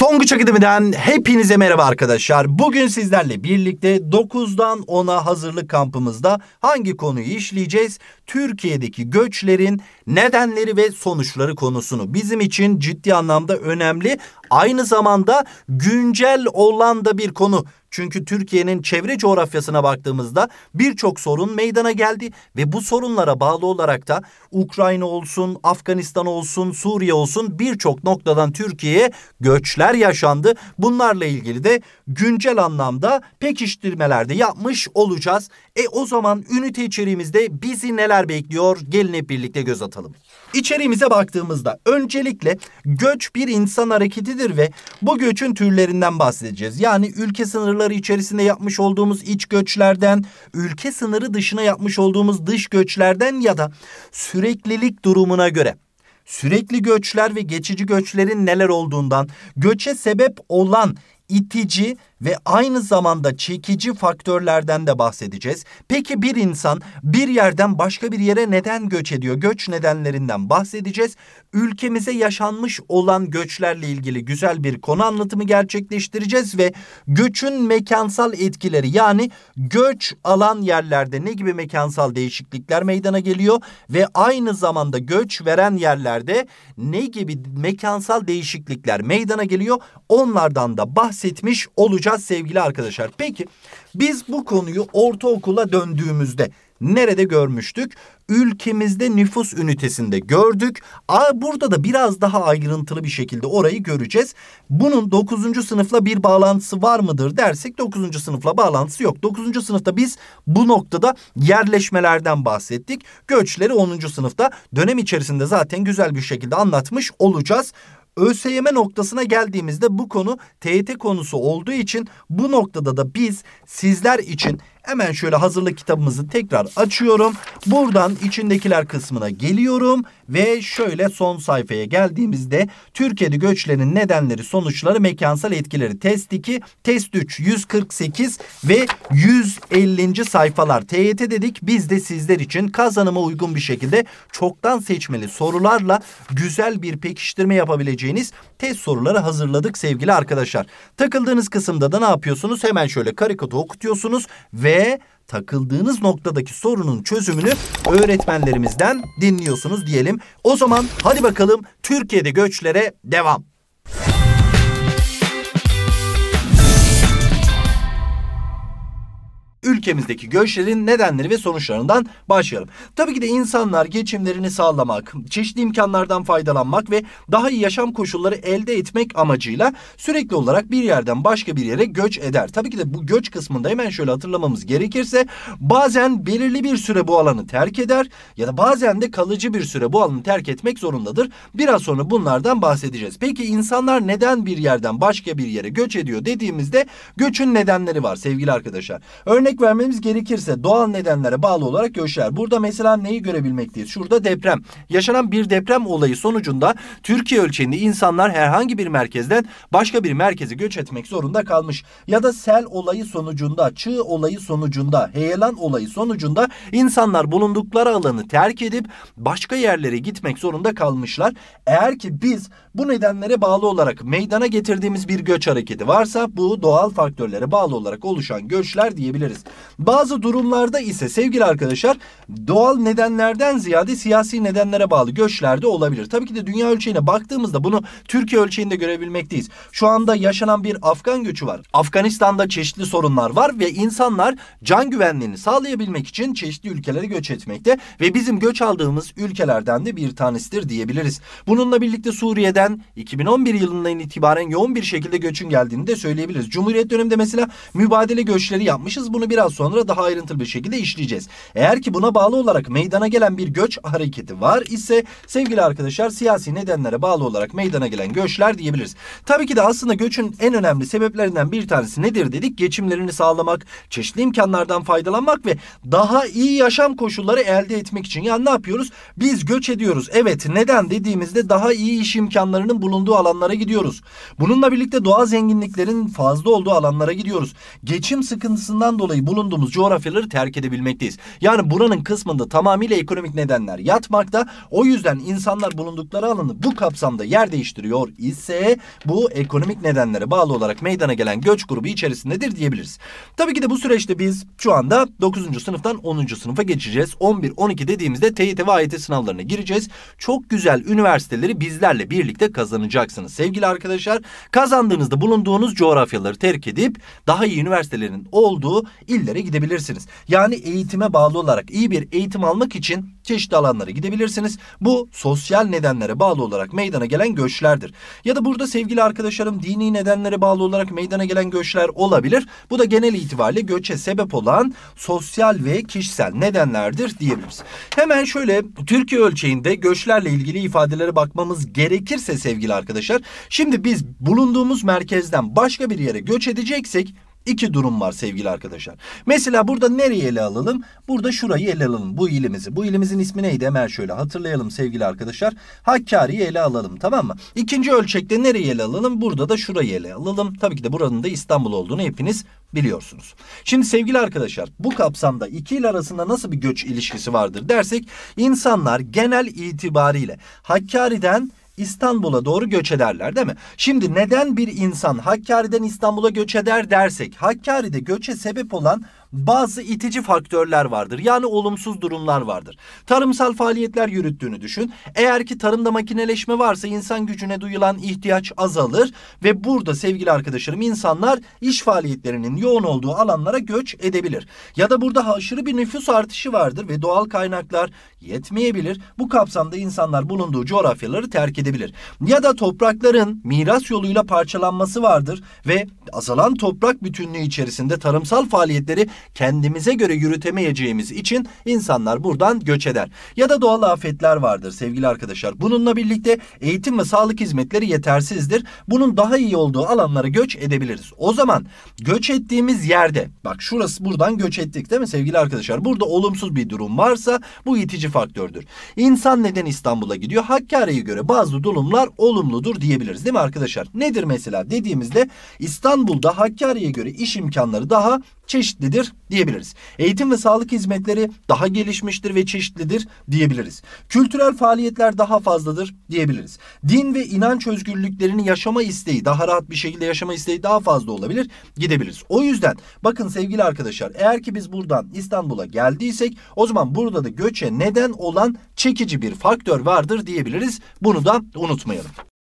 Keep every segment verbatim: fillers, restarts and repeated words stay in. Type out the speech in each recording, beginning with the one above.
Tonguç Akademi'den hepinize merhaba arkadaşlar. Bugün sizlerle birlikte dokuzdan ona hazırlık kampımızda hangi konuyu işleyeceğiz? Türkiye'deki göçlerin nedenleri ve sonuçları konusunu. Bizim için ciddi anlamda önemli, aynı zamanda güncel olan da bir konu. Çünkü Türkiye'nin çevre coğrafyasına baktığımızda birçok sorun meydana geldi ve bu sorunlara bağlı olarak da Ukrayna olsun, Afganistan olsun, Suriye olsun birçok noktadan Türkiye'ye göçler yaşandı. Bunlarla ilgili de güncel anlamda pekiştirmeler de yapmış olacağız. E o zaman ünite içeriğimizde bizi neler bekliyor? Gelin hep birlikte göz atalım. İçeriğimize baktığımızda öncelikle göç bir insan hareketidir ve bu göçün türlerinden bahsedeceğiz. Yani ülke sınırları içerisinde yapmış olduğumuz iç göçlerden, ülke sınırı dışına yapmış olduğumuz dış göçlerden ya da süreklilik durumuna göre sürekli göçler ve geçici göçlerin neler olduğundan, göçe sebep olan itici ve aynı zamanda çekici faktörlerden de bahsedeceğiz. Peki bir insan bir yerden başka bir yere neden göç ediyor? Göç nedenlerinden bahsedeceğiz. Ülkemize yaşanmış olan göçlerle ilgili güzel bir konu anlatımı gerçekleştireceğiz ve göçün mekansal etkileri, yani göç alan yerlerde ne gibi mekansal değişiklikler meydana geliyor ve aynı zamanda göç veren yerlerde ne gibi mekansal değişiklikler meydana geliyor, onlardan da bahsetmiş olacağız sevgili arkadaşlar. Peki biz bu konuyu ortaokula döndüğümüzde nerede görmüştük? Ülkemizde nüfus ünitesinde gördük. Aa, burada da biraz daha ayrıntılı bir şekilde orayı göreceğiz. Bunun dokuzuncu sınıfla bir bağlantısı var mıdır dersek dokuzuncu sınıfla bağlantısı yok. dokuzuncu sınıfta biz bu noktada yerleşmelerden bahsettik. Göçleri onuncu sınıfta dönem içerisinde zaten güzel bir şekilde anlatmış olacağız. ÖSYM noktasına geldiğimizde bu konu T Y T konusu olduğu için bu noktada da biz sizler için hemen şöyle hazırlık kitabımızı tekrar açıyorum. Buradan içindekiler kısmına geliyorum ve şöyle son sayfaya geldiğimizde Türkiye'de göçlerin nedenleri, sonuçları, mekansal etkileri test iki, test üç, yüz kırk sekiz ve yüz ellinci sayfalar. T Y T dedik, biz de sizler için kazanıma uygun bir şekilde çoktan seçmeli sorularla güzel bir pekiştirme yapabileceğiniz test soruları hazırladık sevgili arkadaşlar. Takıldığınız kısımda da ne yapıyorsunuz? Hemen şöyle karikodu okutuyorsunuz ve ve takıldığınız noktadaki sorunun çözümünü öğretmenlerimizden dinliyorsunuz diyelim. O zaman hadi bakalım Türkiye'de göçlere devam. Ülkemizdeki göçlerin nedenleri ve sonuçlarından başlayalım. Tabii ki de insanlar geçimlerini sağlamak, çeşitli imkanlardan faydalanmak ve daha iyi yaşam koşulları elde etmek amacıyla sürekli olarak bir yerden başka bir yere göç eder. Tabii ki de bu göç kısmında hemen şöyle hatırlamamız gerekirse bazen belirli bir süre bu alanı terk eder ya da bazen de kalıcı bir süre bu alanı terk etmek zorundadır. Biraz sonra bunlardan bahsedeceğiz. Peki insanlar neden bir yerden başka bir yere göç ediyor dediğimizde göçün nedenleri var sevgili arkadaşlar. Örnek vermemiz gerekirse doğal nedenlere bağlı olarak göçler. Burada mesela neyi görebilmekteyiz? Şurada deprem. Yaşanan bir deprem olayı sonucunda Türkiye ölçeğinde insanlar herhangi bir merkezden başka bir merkeze göç etmek zorunda kalmış. Ya da sel olayı sonucunda, çığ olayı sonucunda, heyelan olayı sonucunda insanlar bulundukları alanı terk edip başka yerlere gitmek zorunda kalmışlar. Eğer ki biz bu nedenlere bağlı olarak meydana getirdiğimiz bir göç hareketi varsa bu doğal faktörlere bağlı olarak oluşan göçler diyebiliriz. Bazı durumlarda ise sevgili arkadaşlar doğal nedenlerden ziyade siyasi nedenlere bağlı göçler de olabilir. Tabii ki de dünya ölçeğine baktığımızda bunu Türkiye ölçeğinde görebilmekteyiz. Şu anda yaşanan bir Afgan göçü var. Afganistan'da çeşitli sorunlar var ve insanlar can güvenliğini sağlayabilmek için çeşitli ülkelere göç etmekte ve bizim göç aldığımız ülkelerden de bir tanesidir diyebiliriz. Bununla birlikte Suriye'den iki bin on bir yılından itibaren yoğun bir şekilde göçün geldiğini de söyleyebiliriz. Cumhuriyet döneminde mesela mübadele göçleri yapmışız. Bunu biraz sonra daha ayrıntılı bir şekilde işleyeceğiz. Eğer ki buna bağlı olarak meydana gelen bir göç hareketi var ise sevgili arkadaşlar siyasi nedenlere bağlı olarak meydana gelen göçler diyebiliriz. Tabii ki de aslında göçün en önemli sebeplerinden bir tanesi nedir dedik? Geçimlerini sağlamak, çeşitli imkanlardan faydalanmak ve daha iyi yaşam koşulları elde etmek için. Yani ne yapıyoruz? Biz göç ediyoruz. Evet, neden dediğimizde daha iyi iş imkanlarının bulunduğu alanlara gidiyoruz. Bununla birlikte doğal zenginliklerin fazla olduğu alanlara gidiyoruz. Geçim sıkıntısından dolayı bulunduğu bulunduğumuz coğrafyaları terk edebilmekteyiz. Yani buranın kısmında tamamıyla ekonomik nedenler yatmakta. O yüzden insanlar bulundukları alanı bu kapsamda yer değiştiriyor ise bu ekonomik nedenlere bağlı olarak meydana gelen göç grubu içerisindedir diyebiliriz. Tabii ki de bu süreçte biz şu anda dokuzuncu sınıftan onuncu sınıfa geçeceğiz. on bir on iki dediğimizde T Y T ve A Y T sınavlarına gireceğiz. Çok güzel üniversiteleri bizlerle birlikte kazanacaksınız sevgili arkadaşlar. Kazandığınızda bulunduğunuz coğrafyaları terk edip daha iyi üniversitelerin olduğu illere gidebilirsiniz. Yani eğitime bağlı olarak iyi bir eğitim almak için çeşitli alanlara gidebilirsiniz. Bu sosyal nedenlere bağlı olarak meydana gelen göçlerdir. Ya da burada sevgili arkadaşlarım dini nedenlere bağlı olarak meydana gelen göçler olabilir. Bu da genel itibariyle göçe sebep olan sosyal ve kişisel nedenlerdir diyebiliriz. Hemen şöyle Türkiye ölçeğinde göçlerle ilgili ifadelere bakmamız gerekirse sevgili arkadaşlar. Şimdi biz bulunduğumuz merkezden başka bir yere göç edeceksek İki durum var sevgili arkadaşlar. Mesela burada nereyi ele alalım? Burada şurayı ele alalım. Bu ilimizi. Bu ilimizin ismi neydi? Hemen şöyle hatırlayalım sevgili arkadaşlar. Hakkari'yi ele alalım, tamam mı? İkinci ölçekte nereyi ele alalım? Burada da şurayı ele alalım. Tabii ki de buranın da İstanbul olduğunu hepiniz biliyorsunuz. Şimdi sevgili arkadaşlar bu kapsamda iki il arasında nasıl bir göç ilişkisi vardır dersek insanlar genel itibariyle Hakkari'den İstanbul'a doğru göç ederler değil mi? Şimdi neden bir insan Hakkari'den İstanbul'a göç eder dersek Hakkari'de göçe sebep olan bazı itici faktörler vardır. Yani olumsuz durumlar vardır. Tarımsal faaliyetler yürüttüğünü düşün. Eğer ki tarımda makineleşme varsa insan gücüne duyulan ihtiyaç azalır ve burada sevgili arkadaşlarım insanlar iş faaliyetlerinin yoğun olduğu alanlara göç edebilir. Ya da burada aşırı bir nüfus artışı vardır ve doğal kaynaklar yetmeyebilir. Bu kapsamda insanlar bulunduğu coğrafyaları terk edebilir. Ya da toprakların miras yoluyla parçalanması vardır ve azalan toprak bütünlüğü içerisinde tarımsal faaliyetleri kendimize göre yürütemeyeceğimiz için insanlar buradan göç eder. Ya da doğal afetler vardır sevgili arkadaşlar. Bununla birlikte eğitim ve sağlık hizmetleri yetersizdir. Bunun daha iyi olduğu alanlara göç edebiliriz. O zaman göç ettiğimiz yerde, bak şurası, buradan göç ettik değil mi sevgili arkadaşlar? Burada olumsuz bir durum varsa bu itici faktördür. İnsan neden İstanbul'a gidiyor? Hakkari'ye göre bazı durumlar olumludur diyebiliriz değil mi arkadaşlar? Nedir mesela dediğimizde İstanbul'da Hakkari'ye göre iş imkanları daha çeşitlidir diyebiliriz. Eğitim ve sağlık hizmetleri daha gelişmiştir ve çeşitlidir diyebiliriz. Kültürel faaliyetler daha fazladır diyebiliriz. Din ve inanç özgürlüklerini yaşama isteği, daha rahat bir şekilde yaşama isteği daha fazla olabilir, gidebiliriz. O yüzden bakın sevgili arkadaşlar, eğer ki biz buradan İstanbul'a geldiysek o zaman burada da göçe neden olan çekici bir faktör vardır diyebiliriz. Bunu da unutmayalım.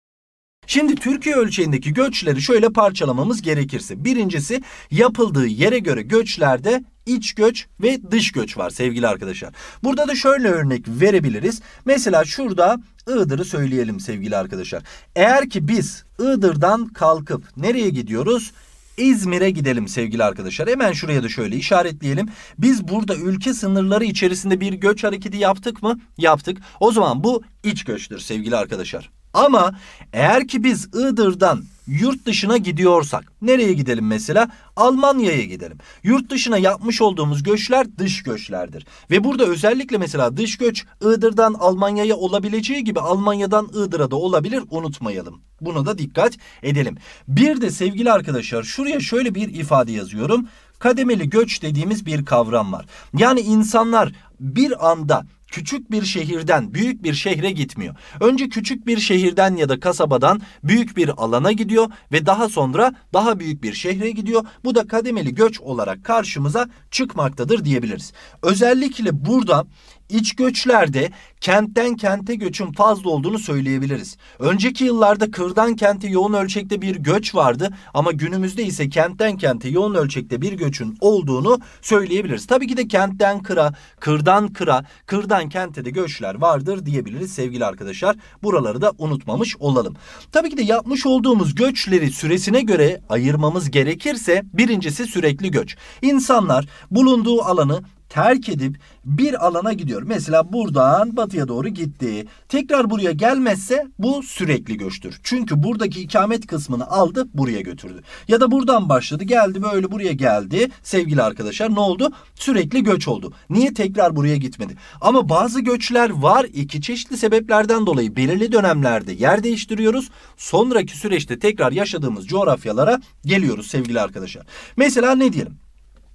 Şimdi Türkiye ölçeğindeki göçleri şöyle parçalamamız gerekirse. Birincisi yapıldığı yere göre göçlerde iç göç ve dış göç var sevgili arkadaşlar. Burada da şöyle örnek verebiliriz. Mesela şurada Iğdır'ı söyleyelim sevgili arkadaşlar. Eğer ki biz Iğdır'dan kalkıp nereye gidiyoruz? İzmir'e gidelim sevgili arkadaşlar. Hemen şuraya da şöyle işaretleyelim. Biz burada ülke sınırları içerisinde bir göç hareketi yaptık mı? Yaptık. O zaman bu iç göçtür sevgili arkadaşlar. Ama eğer ki biz Iğdır'dan yurt dışına gidiyorsak nereye gidelim mesela? Almanya'ya gidelim. Yurt dışına yapmış olduğumuz göçler dış göçlerdir. Ve burada özellikle mesela dış göç Iğdır'dan Almanya'ya olabileceği gibi Almanya'dan Iğdır'a da olabilir, unutmayalım. Buna da dikkat edelim. Bir de sevgili arkadaşlar şuraya şöyle bir ifade yazıyorum. Kademeli göç dediğimiz bir kavram var. Yani insanlar bir anda küçük bir şehirden büyük bir şehre gitmiyor. Önce küçük bir şehirden ya da kasabadan büyük bir alana gidiyor ve daha sonra daha büyük bir şehre gidiyor. Bu da kademeli göç olarak karşımıza çıkmaktadır diyebiliriz. Özellikle burada iç göçlerde kentten kente göçün fazla olduğunu söyleyebiliriz. Önceki yıllarda kırdan kente yoğun ölçekte bir göç vardı ama günümüzde ise kentten kente yoğun ölçekte bir göçün olduğunu söyleyebiliriz. Tabii ki de kentten kıra, kırdan kıra, kırdan kente de göçler vardır diyebiliriz sevgili arkadaşlar. Buraları da unutmamış olalım. Tabii ki de yapmış olduğumuz göçleri süresine göre ayırmamız gerekirse birincisi sürekli göç. İnsanlar bulunduğu alanı terk edip bir alana gidiyor. Mesela buradan batıya doğru gitti. Tekrar buraya gelmezse bu sürekli göçtür. Çünkü buradaki ikamet kısmını aldı, buraya götürdü. Ya da buradan başladı, geldi böyle buraya geldi. Sevgili arkadaşlar ne oldu? Sürekli göç oldu. Niye tekrar buraya gitmedi? Ama bazı göçler var. İki çeşitli sebeplerden dolayı belirli dönemlerde yer değiştiriyoruz. Sonraki süreçte tekrar yaşadığımız coğrafyalara geliyoruz sevgili arkadaşlar. Mesela ne diyelim?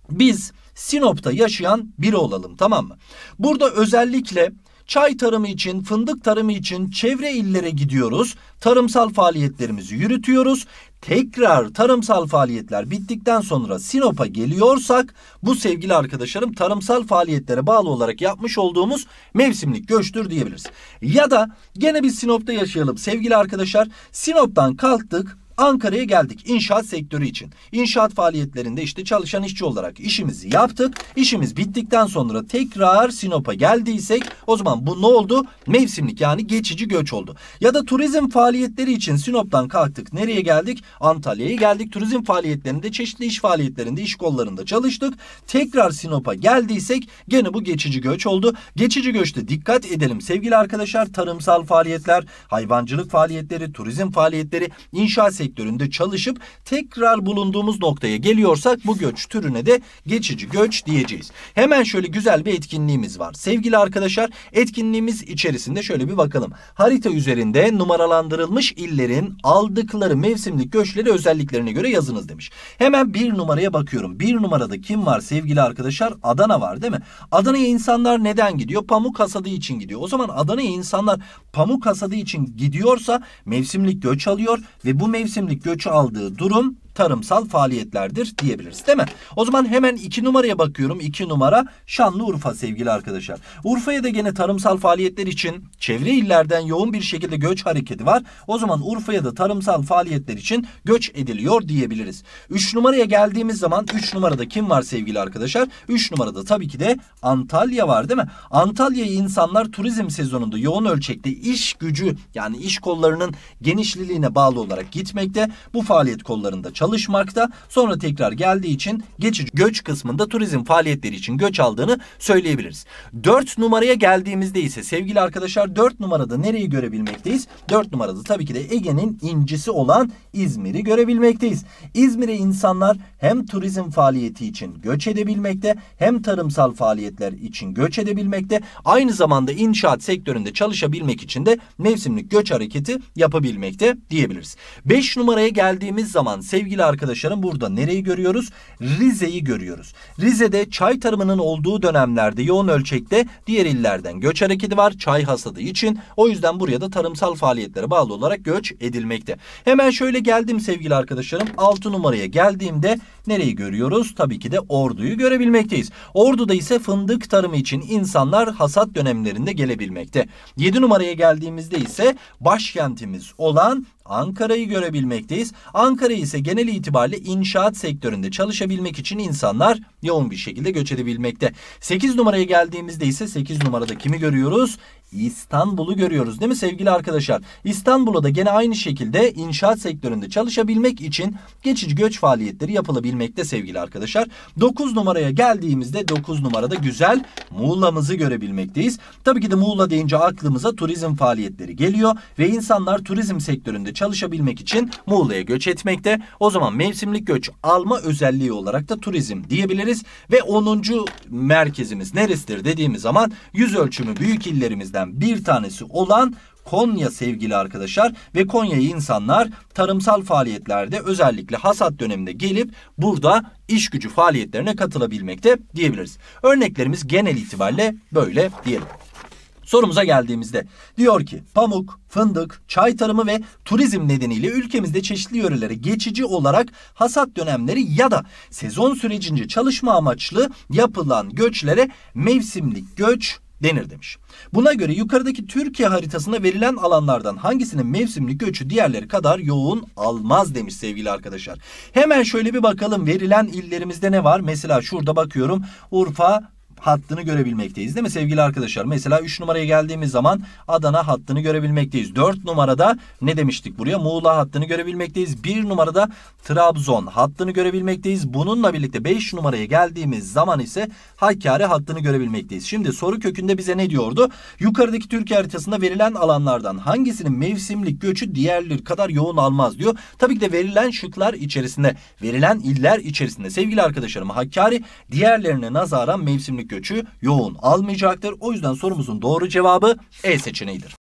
biz Sinop'ta yaşayan biri olalım, tamam mı? Burada özellikle çay tarımı için, fındık tarımı için çevre illere gidiyoruz. Tarımsal faaliyetlerimizi yürütüyoruz. Tekrar tarımsal faaliyetler bittikten sonra Sinop'a geliyorsak bu sevgili arkadaşlarım tarımsal faaliyetlere bağlı olarak yapmış olduğumuz mevsimlik göçtür diyebiliriz. Ya da gene biz Sinop'ta yaşayalım sevgili arkadaşlar. Sinop'tan kalktık, Ankara'ya geldik inşaat sektörü için. İnşaat faaliyetlerinde işte çalışan işçi olarak işimizi yaptık. İşimiz bittikten sonra tekrar Sinop'a geldiysek o zaman bu ne oldu? Mevsimlik, yani geçici göç oldu. Ya da turizm faaliyetleri için Sinop'tan kalktık. Nereye geldik? Antalya'ya geldik. Turizm faaliyetlerinde, çeşitli iş faaliyetlerinde, iş kollarında çalıştık. Tekrar Sinop'a geldiysek gene bu geçici göç oldu. Geçici göçte dikkat edelim sevgili arkadaşlar. Tarımsal faaliyetler, hayvancılık faaliyetleri, turizm faaliyetleri, inşaat sektörü sektöründe çalışıp tekrar bulunduğumuz noktaya geliyorsak bu göç türüne de geçici göç diyeceğiz. Hemen şöyle güzel bir etkinliğimiz var. Sevgili arkadaşlar, etkinliğimiz içerisinde şöyle bir bakalım. Harita üzerinde numaralandırılmış illerin aldıkları mevsimlik göçleri özelliklerine göre yazınız demiş. Hemen bir numaraya bakıyorum. Bir numarada kim var sevgili arkadaşlar? Adana var değil mi? Adana'ya insanlar neden gidiyor? Pamuk hasadı için gidiyor. O zaman Adana'ya insanlar pamuk hasadı için gidiyorsa mevsimlik göç alıyor ve bu mevsim mevsimlik göçü aldığı durum tarımsal faaliyetlerdir diyebiliriz değil mi? O zaman hemen iki numaraya bakıyorum. iki numara Şanlıurfa sevgili arkadaşlar. Urfa'ya da gene tarımsal faaliyetler için çevre illerden yoğun bir şekilde göç hareketi var. O zaman Urfa'ya da tarımsal faaliyetler için göç ediliyor diyebiliriz. üç numaraya geldiğimiz zaman üç numarada kim var sevgili arkadaşlar? üç numarada tabii ki de Antalya var değil mi? Antalya'ya insanlar turizm sezonunda yoğun ölçekte iş gücü, yani iş kollarının genişliliğine bağlı olarak gitmekte. Bu faaliyet kollarında çalışmakta. Sonra tekrar geldiği için geçici göç kısmında turizm faaliyetleri için göç aldığını söyleyebiliriz. dört numaraya geldiğimizde ise sevgili arkadaşlar dört numarada nereyi görebilmekteyiz? dört numarada tabii ki de Ege'nin incisi olan İzmir'i görebilmekteyiz. İzmir'e insanlar hem turizm faaliyeti için göç edebilmekte, hem tarımsal faaliyetler için göç edebilmekte. Aynı zamanda inşaat sektöründe çalışabilmek için de mevsimlik göç hareketi yapabilmekte diyebiliriz. beş numaraya geldiğimiz zaman sevgili arkadaşlarım burada nereyi görüyoruz? Rize'yi görüyoruz. Rize'de çay tarımının olduğu dönemlerde yoğun ölçekte diğer illerden göç hareketi var çay hasadı için. O yüzden buraya da tarımsal faaliyetlere bağlı olarak göç edilmekte. Hemen şöyle geldim sevgili arkadaşlarım. altı numaraya geldiğimde nereyi görüyoruz? Tabii ki de Ordu'yu görebilmekteyiz. Ordu'da ise fındık tarımı için insanlar hasat dönemlerinde gelebilmekte. yedi numaraya geldiğimizde ise başkentimiz olan Ankara'yı görebilmekteyiz. Ankara ise genel itibariyle inşaat sektöründe çalışabilmek için insanlar yoğun bir şekilde göç edebilmekte. sekiz numaraya geldiğimizde ise sekiz numarada kimi görüyoruz? İstanbul'u görüyoruz değil mi sevgili arkadaşlar? İstanbul'da da gene aynı şekilde inşaat sektöründe çalışabilmek için geçici göç faaliyetleri yapılabilmekte sevgili arkadaşlar. dokuz numaraya geldiğimizde dokuz numarada güzel Muğla'mızı görebilmekteyiz. Tabii ki de Muğla deyince aklımıza turizm faaliyetleri geliyor ve insanlar turizm sektöründe çalışabilmek için Muğla'ya göç etmekte. O zaman mevsimlik göç alma özelliği olarak da turizm diyebiliriz ve onuncu merkezimiz neresidir dediğimiz zaman yüz ölçümü büyük illerimizden bir tanesi olan Konya sevgili arkadaşlar ve Konya'yı insanlar tarımsal faaliyetlerde özellikle hasat döneminde gelip burada iş gücü faaliyetlerine katılabilmekte diyebiliriz. Örneklerimiz genel itibariyle böyle diyelim. Sorumuza geldiğimizde diyor ki pamuk, fındık, çay tarımı ve turizm nedeniyle ülkemizde çeşitli yörelere geçici olarak hasat dönemleri ya da sezon sürecince çalışma amaçlı yapılan göçlere mevsimlik göç denir demiş. Buna göre yukarıdaki Türkiye haritasında verilen alanlardan hangisinin mevsimlik göçü diğerleri kadar yoğun almaz demiş sevgili arkadaşlar. Hemen şöyle bir bakalım verilen illerimizde ne var? Mesela şurada bakıyorum Urfa hattını görebilmekteyiz değil mi sevgili arkadaşlar? Mesela üç numaraya geldiğimiz zaman Adana hattını görebilmekteyiz. dört numarada ne demiştik buraya? Muğla hattını görebilmekteyiz. bir numarada Trabzon hattını görebilmekteyiz. Bununla birlikte beş numaraya geldiğimiz zaman ise Hakkari hattını görebilmekteyiz. Şimdi soru kökünde bize ne diyordu? Yukarıdaki Türkiye haritasında verilen alanlardan hangisinin mevsimlik göçü diğerleri kadar yoğun almaz diyor. Tabii ki de verilen şıklar içerisinde, verilen iller içerisinde sevgili arkadaşlarım Hakkari diğerlerine nazaran mevsimlik göçü yoğun almayacaktır. O yüzden sorumuzun doğru cevabı E seçeneğidir.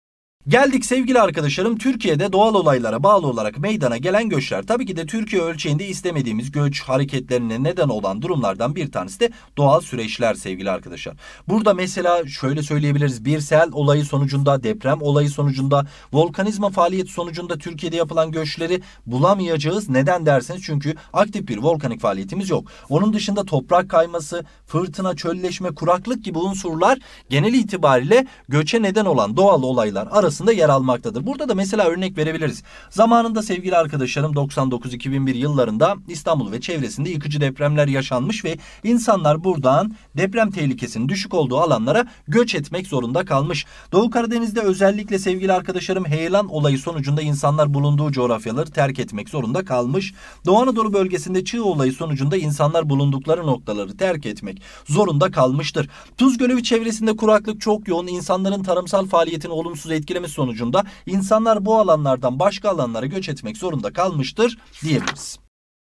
Geldik sevgili arkadaşlarım, Türkiye'de doğal olaylara bağlı olarak meydana gelen göçler. Tabii ki de Türkiye ölçeğinde istemediğimiz göç hareketlerine neden olan durumlardan bir tanesi de doğal süreçler sevgili arkadaşlar. Burada mesela şöyle söyleyebiliriz: bir sel olayı sonucunda, deprem olayı sonucunda, volkanizma faaliyeti sonucunda Türkiye'de yapılan göçleri bulamayacağız. Neden derseniz çünkü aktif bir volkanik faaliyetimiz yok. Onun dışında toprak kayması, fırtına, çölleşme, kuraklık gibi unsurlar genel itibariyle göçe neden olan doğal olaylar arasında yer almaktadır. Burada da mesela örnek verebiliriz. Zamanında sevgili arkadaşlarım doksan dokuz iki bin bir yıllarında İstanbul ve çevresinde yıkıcı depremler yaşanmış ve insanlar buradan deprem tehlikesinin düşük olduğu alanlara göç etmek zorunda kalmış. Doğu Karadeniz'de özellikle sevgili arkadaşlarım heyelan olayı sonucunda insanlar bulunduğu coğrafyaları terk etmek zorunda kalmış. Doğu Anadolu bölgesinde çığ olayı sonucunda insanlar bulundukları noktaları terk etmek zorunda kalmıştır. Tuz Gölü ve çevresinde kuraklık çok yoğun, insanların tarımsal faaliyetini olumsuz etkilemesi sonucunda insanlar bu alanlardan başka alanlara göç etmek zorunda kalmıştır diyebiliriz.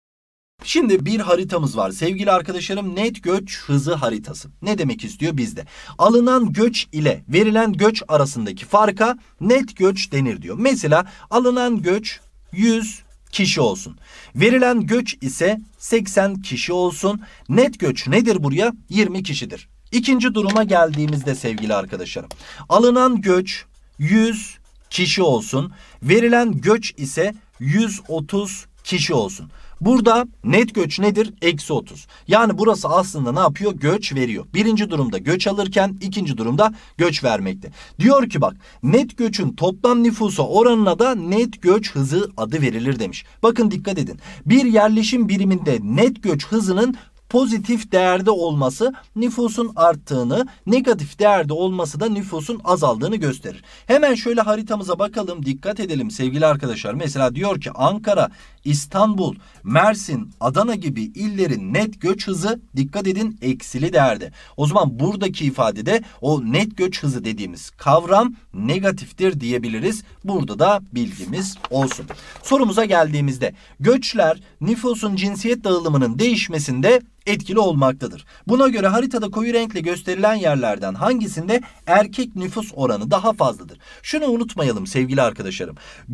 Şimdi bir haritamız var sevgili arkadaşlarım, net göç hızı haritası. Ne demek istiyor bizde? Alınan göç ile verilen göç arasındaki farka net göç denir diyor. Mesela alınan göç yüz kişi olsun. Verilen göç ise seksen kişi olsun. Net göç nedir buraya? yirmi kişidir. İkinci duruma geldiğimizde sevgili arkadaşlarım, alınan göç yüz kişi olsun. Verilen göç ise yüz otuz kişi olsun. Burada net göç nedir? Eksi otuz. Yani burası aslında ne yapıyor? Göç veriyor. Birinci durumda göç alırken ikinci durumda göç vermekte. Diyor ki bak, net göçün toplam nüfusa oranına da net göç hızı adı verilir demiş. Bakın dikkat edin. Bir yerleşim biriminde net göç hızının pozitif değerde olması nüfusun arttığını, negatif değerde olması da nüfusun azaldığını gösterir. Hemen şöyle haritamıza bakalım, dikkat edelim sevgili arkadaşlar. Mesela diyor ki Ankara, İstanbul, Mersin, Adana gibi illerin net göç hızı, dikkat edin, eksili değerde. O zaman buradaki ifadede o net göç hızı dediğimiz kavram negatiftir diyebiliriz. Burada da bilgimiz olsun. Sorumuza geldiğimizde göçler nüfusun cinsiyet dağılımının değişmesinde etkili olmaktadır. Buna göre haritada koyu renkle gösterilen yerlerden hangisinde erkek nüfus oranı daha fazladır? Şunu unutmayalım sevgili arkadaşlarım.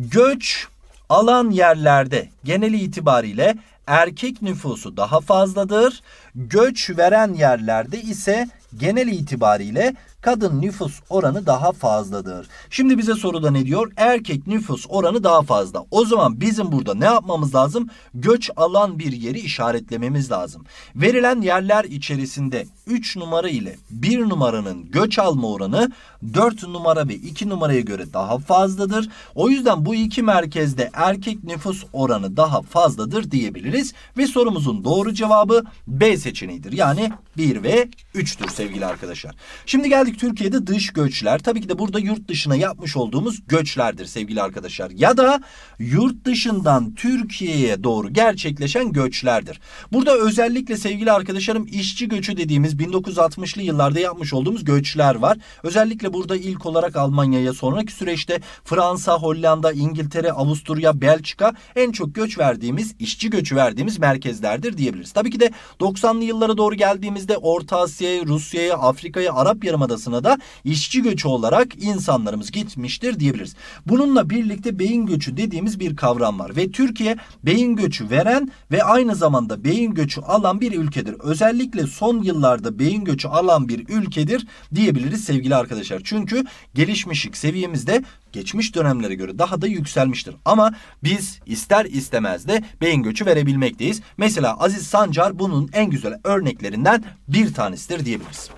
Göç alan yerlerde genel itibariyle erkek nüfusu daha fazladır. Göç veren yerlerde ise genel itibariyle kadın nüfus oranı daha fazladır. Şimdi bize soruda ne diyor? Erkek nüfus oranı daha fazla. O zaman bizim burada ne yapmamız lazım? Göç alan bir yeri işaretlememiz lazım. Verilen yerler içerisinde üç numara ile bir numaranın göç alma oranı dört numara ve iki numaraya göre daha fazladır. O yüzden bu iki merkezde erkek nüfus oranı daha fazladır diyebiliriz. Ve sorumuzun doğru cevabı B seçeneğidir. Yani bir ve üçtür sevgili arkadaşlar. Şimdi geldik Türkiye'de dış göçler. Tabii ki de burada yurt dışına yapmış olduğumuz göçlerdir sevgili arkadaşlar. Ya da yurt dışından Türkiye'ye doğru gerçekleşen göçlerdir. Burada özellikle sevgili arkadaşlarım işçi göçü dediğimiz bin dokuz yüz altmışlı yıllarda yapmış olduğumuz göçler var. Özellikle burada ilk olarak Almanya'ya, sonraki süreçte Fransa, Hollanda, İngiltere, Avusturya, Belçika en çok göç verdiğimiz, işçi göçü verdiğimiz merkezlerdir diyebiliriz. Tabii ki de doksanlı yıllara doğru geldiğimizde Orta Asya'ya, Rusya'ya, Afrika'ya, Arap Yarımadası'na da işçi göçü olarak insanlarımız gitmiştir diyebiliriz. Bununla birlikte beyin göçü dediğimiz bir kavram var ve Türkiye beyin göçü veren ve aynı zamanda beyin göçü alan bir ülkedir. Özellikle son yıllarda beyin göçü alan bir ülkedir diyebiliriz sevgili arkadaşlar. Çünkü gelişmişlik seviyemizde geçmiş dönemlere göre daha da yükselmiştir. Ama biz ister istemez de beyin göçü verebilmekteyiz. Mesela Aziz Sancar bunun en güzel örneklerinden bir tanesidir diyebiliriz.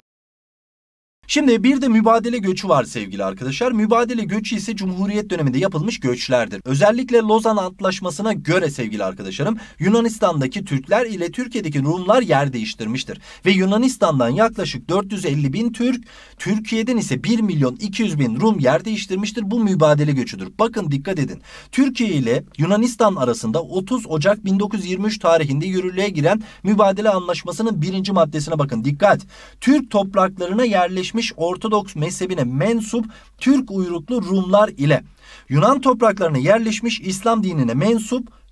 Şimdi bir de mübadele göçü var sevgili arkadaşlar. Mübadele göçü ise Cumhuriyet döneminde yapılmış göçlerdir. Özellikle Lozan Antlaşması'na göre sevgili arkadaşlarım Yunanistan'daki Türkler ile Türkiye'deki Rumlar yer değiştirmiştir. Ve Yunanistan'dan yaklaşık dört yüz elli bin Türk, Türkiye'den ise bir milyon iki yüz bin Rum yer değiştirmiştir. Bu mübadele göçüdür. Bakın dikkat edin. Türkiye ile Yunanistan arasında otuz Ocak bin dokuz yüz yirmi üç tarihinde yürürlüğe giren mübadele anlaşmasının birinci maddesine bakın. Dikkat! Türk topraklarına yerleşmiş Ortodoks mezhebine mensup Türk uyruklu Rumlar ile Yunan topraklarına yerleşmiş İslam dinine mensup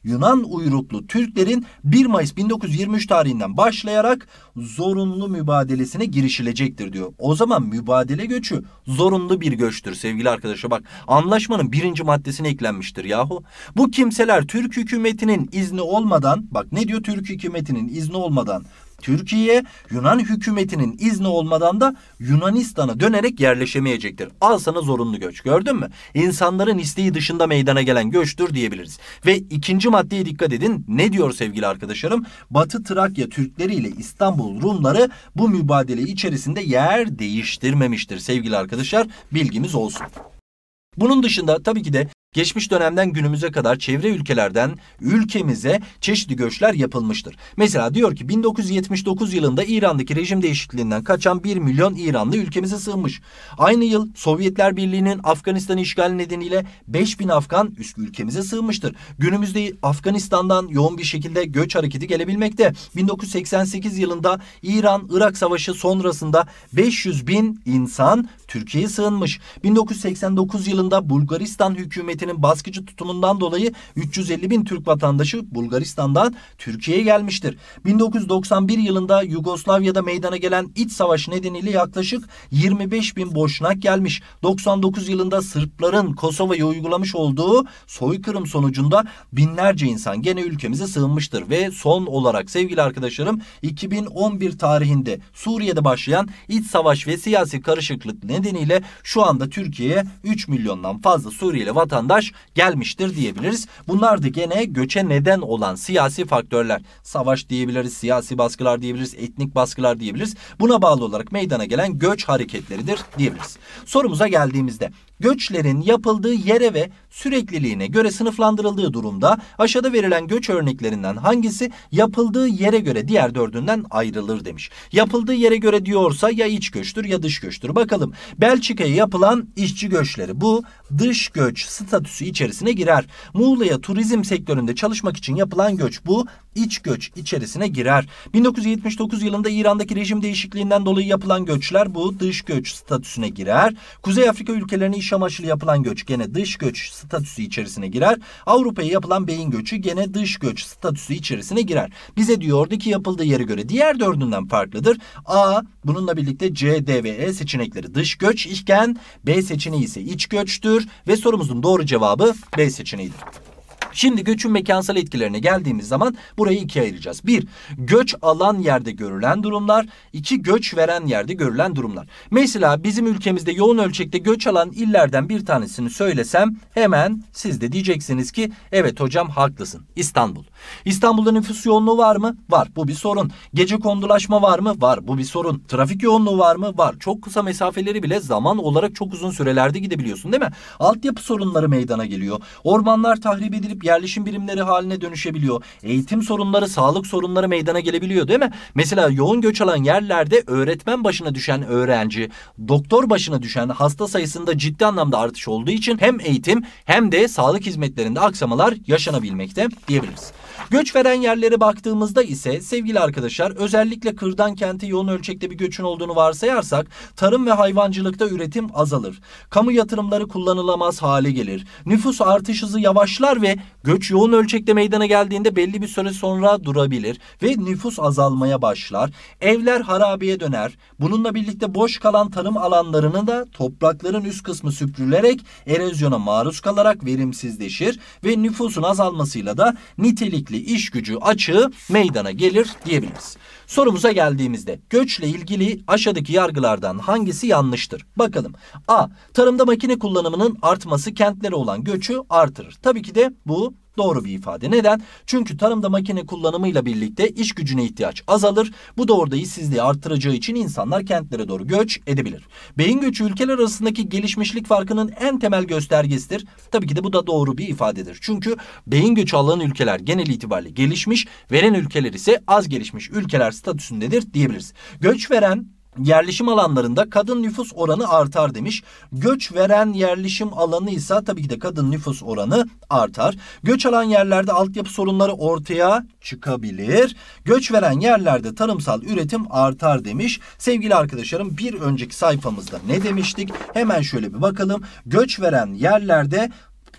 Yunan uyruklu Türklerin bir Mayıs bin dokuz yüz yirmi üç tarihinden başlayarak zorunlu mübadelesine girişilecektir diyor. O zaman mübadele göçü zorunlu bir göçtür sevgili arkadaşlar. Bak, anlaşmanın birinci maddesine eklenmiştir yahu. Bu kimseler Türk hükümetinin izni olmadan, bak ne diyor, Türk hükümetinin izni olmadan Türkiye'ye, Yunan hükümetinin izni olmadan da Yunanistan'a dönerek yerleşemeyecektir. Al sana zorunlu göç, gördün mü? İnsanların isteği dışında meydana gelen göçtür diyebiliriz. Ve ikinci maddeye dikkat edin. Ne diyor sevgili arkadaşlarım? Batı Trakya Türkleri ile İstanbul Rumları bu mübadele içerisinde yer değiştirmemiştir sevgili arkadaşlar. Bilgimiz olsun. Bunun dışında tabii ki de geçmiş dönemden günümüze kadar çevre ülkelerden ülkemize çeşitli göçler yapılmıştır. Mesela diyor ki bin dokuz yüz yetmiş dokuz yılında İran'daki rejim değişikliğinden kaçan bir milyon İranlı ülkemize sığınmış. Aynı yıl Sovyetler Birliği'nin Afganistan'ı işgali nedeniyle beş bin Afgan ülkemize sığınmıştır. Günümüzde Afganistan'dan yoğun bir şekilde göç hareketi gelebilmekte. bin dokuz yüz seksen sekiz yılında İran-Irak Savaşı sonrasında beş yüz bin insan Türkiye'ye sığınmış. bin dokuz yüz seksen dokuz yılında Bulgaristan hükümeti baskıcı tutumundan dolayı üç yüz elli bin Türk vatandaşı Bulgaristan'dan Türkiye'ye gelmiştir. bin dokuz yüz doksan bir yılında Yugoslavya'da meydana gelen iç savaş nedeniyle yaklaşık yirmi beş bin Boşnak gelmiş. doksan dokuz yılında Sırpların Kosova'ya uygulamış olduğu soykırım sonucunda binlerce insan gene ülkemize sığınmıştır. Ve son olarak sevgili arkadaşlarım, iki bin on bir tarihinde Suriye'de başlayan iç savaş ve siyasi karışıklık nedeniyle şu anda Türkiye'ye üç milyondan fazla Suriyeli vatandaş gelmiştir diyebiliriz. Bunlar da gene göçe neden olan siyasi faktörler. Savaş diyebiliriz, siyasi baskılar diyebiliriz, etnik baskılar diyebiliriz. Buna bağlı olarak meydana gelen göç hareketleridir diyebiliriz. Sorumuza geldiğimizde, göçlerin yapıldığı yere ve sürekliliğine göre sınıflandırıldığı durumda aşağıda verilen göç örneklerinden hangisi yapıldığı yere göre diğer dördünden ayrılır demiş. Yapıldığı yere göre diyorsa ya iç göçtür ya dış göçtür. Bakalım, Belçika'ya yapılan işçi göçleri, bu dış göç statüsü içerisine girer. Muğla'ya turizm sektöründe çalışmak için yapılan göç, bu iç göç içerisine girer. bin dokuz yüz yetmiş dokuz yılında İran'daki rejim değişikliğinden dolayı yapılan göçler bu dış göç statüsüne girer. Kuzey Afrika ülkelerine iş amaçlı yapılan göç gene dış göç statüsü içerisine girer. Avrupa'ya yapılan beyin göçü gene dış göç statüsü içerisine girer. Bize diyordu ki yapıldığı yere göre diğer dördünden farklıdır. A, bununla birlikte C, D ve E seçenekleri dış göç iken B seçeneği ise iç göçtür ve sorumuzun doğru cevabı B seçeneğidir. Şimdi göçün mekansal etkilerine geldiğimiz zaman burayı ikiye ayıracağız. Bir, göç alan yerde görülen durumlar. İki, göç veren yerde görülen durumlar. Mesela bizim ülkemizde yoğun ölçekte göç alan illerden bir tanesini söylesem hemen siz de diyeceksiniz ki evet hocam haklısın. İstanbul. İstanbul'da nüfus yoğunluğu var mı? Var. Bu bir sorun. Gecekondulaşma var mı? Var. Bu bir sorun. Trafik yoğunluğu var mı? Var. Çok kısa mesafeleri bile zaman olarak çok uzun sürelerde gidebiliyorsun değil mi? Altyapı sorunları meydana geliyor. Ormanlar tahrip edilip yerleşim birimleri haline dönüşebiliyor. Eğitim sorunları, sağlık sorunları meydana gelebiliyor değil mi? Mesela yoğun göç alan yerlerde öğretmen başına düşen öğrenci, doktor başına düşen hasta sayısında ciddi anlamda artış olduğu için hem eğitim hem de sağlık hizmetlerinde aksamalar yaşanabilmekte diyebiliriz. Göç veren yerlere baktığımızda ise sevgili arkadaşlar, özellikle kırdan kente yoğun ölçekte bir göçün olduğunu varsayarsak tarım ve hayvancılıkta üretim azalır. Kamu yatırımları kullanılamaz hale gelir. Nüfus artış hızı yavaşlar ve göç yoğun ölçekte meydana geldiğinde belli bir süre sonra durabilir ve nüfus azalmaya başlar. Evler harabeye döner. Bununla birlikte boş kalan tarım alanlarını da toprakların üst kısmı süpürülerek erozyona maruz kalarak verimsizleşir ve nüfusun azalmasıyla da nitelikli iş gücü açığı meydana gelir diyebiliriz. Sorumuza geldiğimizde göçle ilgili aşağıdaki yargılardan hangisi yanlıştır? Bakalım. A. Tarımda makine kullanımının artması kentlere olan göçü artırır. Tabii ki de bu doğru bir ifade. Neden? Çünkü tarımda makine kullanımıyla birlikte iş gücüne ihtiyaç azalır. Bu da orada işsizliği artıracağı için insanlar kentlere doğru göç edebilir. Beyin göçü ülkeler arasındaki gelişmişlik farkının en temel göstergesidir. Tabii ki de bu da doğru bir ifadedir. Çünkü beyin göçü alan ülkeler genel itibariyle gelişmiş, veren ülkeler ise az gelişmiş ülkeler statüsündedir diyebiliriz. Göç veren yerleşim alanlarında kadın nüfus oranı artar demiş. Göç veren yerleşim alanı ise tabii ki de kadın nüfus oranı artar. Göç alan yerlerde altyapı sorunları ortaya çıkabilir. Göç veren yerlerde tarımsal üretim artar demiş. Sevgili arkadaşlarım, bir önceki sayfamızda ne demiştik? Hemen şöyle bir bakalım. Göç veren yerlerde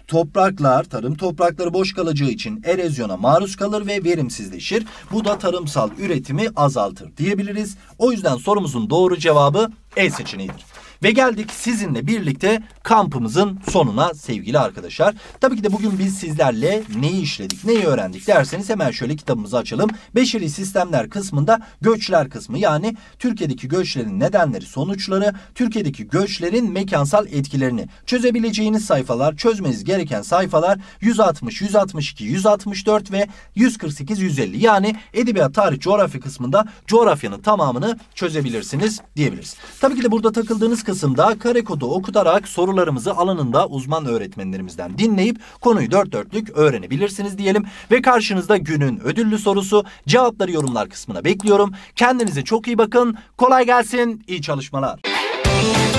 Topraklar, tarım toprakları boş kalacağı için erozyona maruz kalır ve verimsizleşir. Bu da tarımsal üretimi azaltır diyebiliriz. O yüzden sorumuzun doğru cevabı E seçeneğidir. Ve geldik sizinle birlikte kampımızın sonuna sevgili arkadaşlar. Tabii ki de bugün biz sizlerle neyi işledik, neyi öğrendik derseniz hemen şöyle kitabımızı açalım. Beşeri sistemler kısmında göçler kısmı, yani Türkiye'deki göçlerin nedenleri, sonuçları, Türkiye'deki göçlerin mekansal etkilerini çözebileceğiniz sayfalar, çözmeniz gereken sayfalar yüz altmış, yüz altmış iki, yüz altmış dört ve yüz kırk sekiz, yüz elli. Yani edebiyat, tarih, coğrafya kısmında coğrafyanın tamamını çözebilirsiniz diyebiliriz. Tabii ki de burada takıldığınız kısımda kare kodu okutarak sorularımızı alanında uzman öğretmenlerimizden dinleyip konuyu dört dörtlük öğrenebilirsiniz diyelim. Ve karşınızda günün ödüllü sorusu. Cevapları yorumlar kısmına bekliyorum. Kendinize çok iyi bakın. Kolay gelsin. İyi çalışmalar.